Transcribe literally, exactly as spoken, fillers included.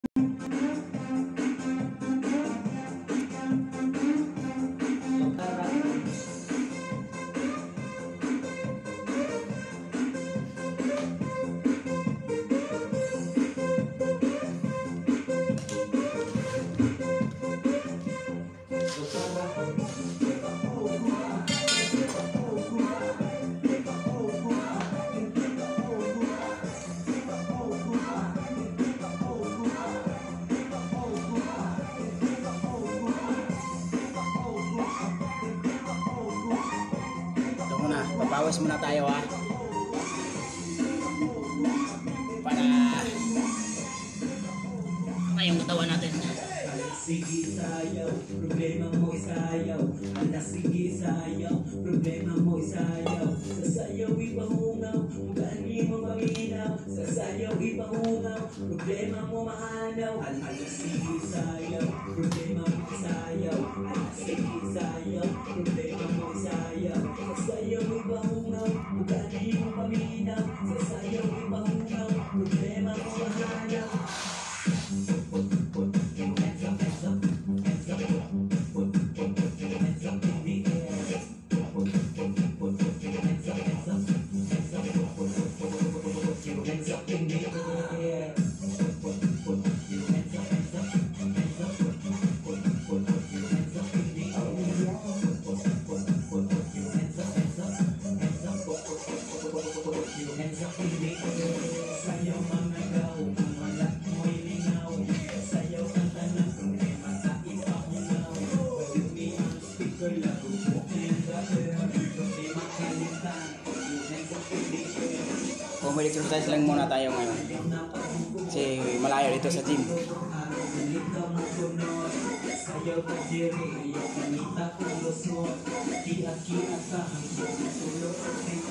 Papawas muna tayo ha. Para ngayong katawan natin. Sige sayaw, problema mo isayaw. Alas sige sayaw, problema mo isayaw. Sasayaw ipangunaw, ugali mo maminaw. Sasayaw ipangunaw, problema mo mahanaw. Alas sige sayaw, problema mo isayaw. Alas sige sayaw, problema mo isayaw. Sasayaw ipangunaw, ugali mo maminaw. Sasayaw ipangunaw, problema mo mahanaw. Sayaw mamagaw, wala mo'y linaw. Sayaw ang tanang problema sa ipangunaw. Pwede ang speaker lago mo and brother. Problema kalitan, yun sa pinigil. Kung may exercise lang muna tayo ngayon. Kasi malayo dito sa gym. Sayaw ka diri, ayaw kanita kung lusot. Kiat-kiat sa hanggang sulot.